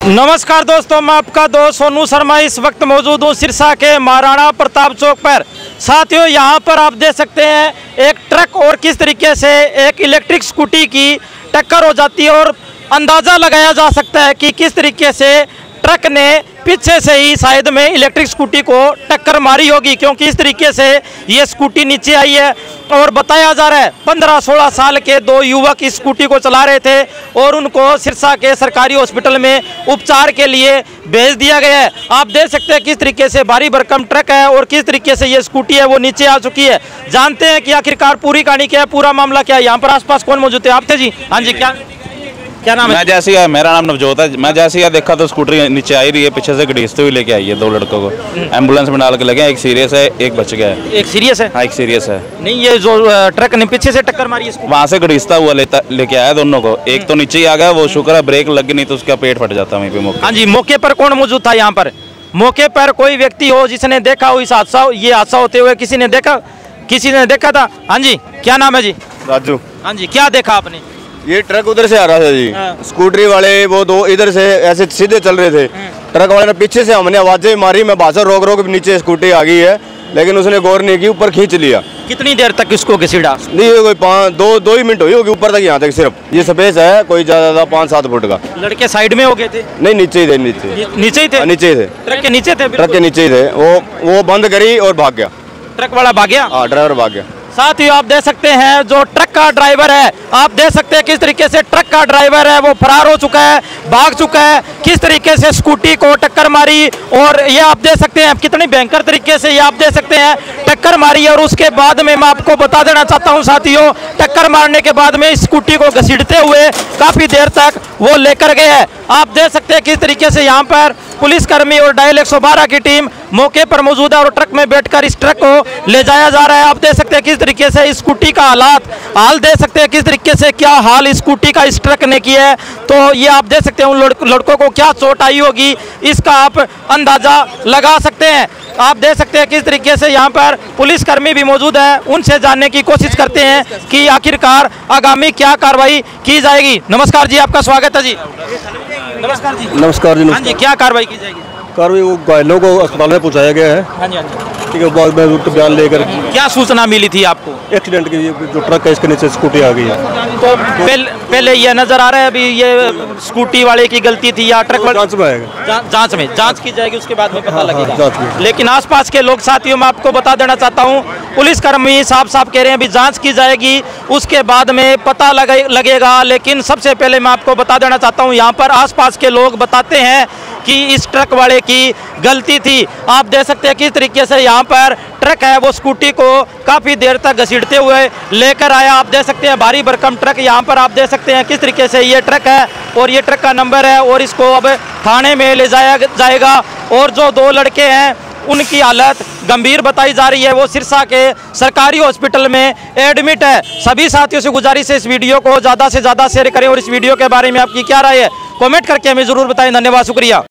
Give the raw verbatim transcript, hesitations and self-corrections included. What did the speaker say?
नमस्कार दोस्तों, मैं आपका दोस्त सोनू शर्मा इस वक्त मौजूद हूँ सिरसा के महाराणा प्रताप चौक पर। साथियों, यहाँ पर आप देख सकते हैं एक ट्रक और किस तरीके से एक इलेक्ट्रिक स्कूटी की टक्कर हो जाती है और अंदाज़ा लगाया जा सकता है कि किस तरीके से ट्रक ने पीछे से ही शायद में इलेक्ट्रिक स्कूटी को टक्कर मारी होगी, क्योंकि इस तरीके से ये स्कूटी नीचे आई है। और बताया जा रहा है पंद्रह सोलह साल के दो युवक इस स्कूटी को चला रहे थे और उनको सिरसा के सरकारी हॉस्पिटल में उपचार के लिए भेज दिया गया है। आप देख सकते हैं किस तरीके से भारी भरकम ट्रक है और किस तरीके से ये स्कूटी है वो नीचे आ चुकी है। जानते हैं कि आखिरकार पूरी कहानी क्या है, पूरा मामला क्या है। यहाँ पर आसपास कौन मौजूद है? आप थे जी? हाँ जी, क्या क्या नाम है? मैं जैसे मेरा नाम नवजोत है। मैं जैसे ही देखा तो स्कूटरी नीचे आई रही है, पीछे से घड़ीसते हुए लेके आई है। दो लड़कों को एम्बुलेंस में डाल के लगे, एक सीरियस है, एक बच गया है। एक सीरियस है? हाँ, एक सीरियस है। नहीं, ये जो ट्रक ने पीछे से टक्कर मारी है वहाँ से घड़ीसता हुआ लेता लेके आया दोनों को। एक तो नीचे ही आ गया, वो शुक्र है ब्रेक लग गई, नहीं तो उसका पेट फट जाता वहीं पे मौके। हाँ जी, मौके पर कौन मौजूद था? यहाँ पर मौके पर कोई व्यक्ति हो जिसने देखा हो इस हादसा ये हादसा होते हुए? किसी ने देखा किसी ने देखा था? हाँ जी, क्या नाम है जी? राजू। हाँ जी, क्या देखा आपने? ये ट्रक उधर से आ रहा था जी। हाँ। स्कूटरी वाले वो दो इधर से ऐसे सीधे चल रहे थे। ट्रक वाले ने पीछे से हमने आवाजें मारी, मैं बाजा रोक रोक नीचे स्कूटी आ गई है, लेकिन उसने गौर नहीं की, ऊपर खींच लिया। कितनी देर तक इसको घसीटा? नहीं, कोई पाँच दो दो ही मिनट हुई होगी, ऊपर तक यहाँ तक सिर्फ। ये स्पेस है कोई ज्यादा पाँच सात फुट का। लड़के साइड में हो गए थे? नहीं, नीचे ही थे। नीचे नीचे ही थे? नीचे ही थे। ट्रक के नीचे थे? ट्रक के नीचे ही थे। वो वो बंद करी और भाग गया। ट्रक वाला भाग गया? हाँ, ड्राइवर भाग गया। साथियों, आप देख सकते हैं जो ट्रक का ड्राइवर है, आप देख सकते हैं किस तरीके से ट्रक का ड्राइवर है वो फरार हो चुका है, भाग चुका है। किस तरीके से स्कूटी को टक्कर मारी और ये आप देख सकते हैं कितनी भयंकर तरीके से ये आप देख सकते हैं टक्कर मारी है। और उसके बाद में मैं आपको बता देना चाहता हूं साथियों, टक्कर मारने के बाद में स्कूटी को घसीटते हुए काफी देर तक वो लेकर गए हैं। आप देख सकते हैं किस तरीके से यहाँ पर पुलिसकर्मी और डायल एक सौ बारह की टीम मौके पर मौजूद है और ट्रक में बैठकर इस ट्रक को ले जाया जा रहा है। आप देख सकते हैं किस तरीके से इस स्कूटी का हालात हाल देख सकते हैं किस तरीके से क्या हाल इस स्कूटी का इस ट्रक ने किया है। तो ये आप देख सकते हैं उन लड़कों को क्या चोट आई होगी, इसका आप अंदाजा लगा सकते हैं। आप देख सकते हैं किस तरीके से यहाँ पर पुलिसकर्मी भी मौजूद है, उनसे जानने की कोशिश करते हैं कि आखिरकार आगामी क्या कार्रवाई की जाएगी। नमस्कार जी, आपका स्वागत है जी। नमस्कार जी। नमस्कार जी। हाँ जी, क्या कार्रवाई की जाएगी? कार्रवाई वो घायलों को अस्पताल में पहुंचाया गया है। हाँ जी, हाँ जी। ठीक है, बाद में उनका बयान लेकर। क्या सूचना मिली थी आपको? एक्सीडेंट की, जो ट्रक है इसके नीचे स्कूटी आ गई है। तो पहले पहले ये नजर आ रहा है अभी ये स्कूटी वाले की गलती थी या ट्रक वाले? जांच में आएगा। जा, जांच में जांच की जाएगी, उसके बाद में पता हाँ, लगेगा। हाँ, जांच में। लेकिन आसपास के लोग साथियों, मैं आपको बता देना चाहता हूँ, पुलिसकर्मी साफ साफ कह रहे हैं अभी जांच की जाएगी, उसके बाद में पता लगे लगेगा। लेकिन सबसे पहले मैं आपको बता देना चाहता हूँ, यहाँ पर आसपास के लोग बताते हैं कि इस ट्रक वाले की गलती थी। आप देख सकते हैं किस तरीके से यहाँ पर ट्रक है वो स्कूटी को काफ़ी देर तक घसीटते हुए लेकर आया। आप देख सकते हैं भारी भरकम ट्रक, यहाँ पर आप देख सकते हैं किस तरीके से ये ट्रक है और ये ट्रक का नंबर है और इसको अब थाने में ले जाया जाएगा। और जो दो लड़के हैं उनकी हालत गंभीर बताई जा रही है, वो सिरसा के सरकारी हॉस्पिटल में एडमिट है। सभी साथियों से गुजारिश है इस वीडियो को ज़्यादा से ज़्यादा शेयर करें और इस वीडियो के बारे में आपकी क्या राय है कमेंट करके हमें ज़रूर बताएं। धन्यवाद, शुक्रिया।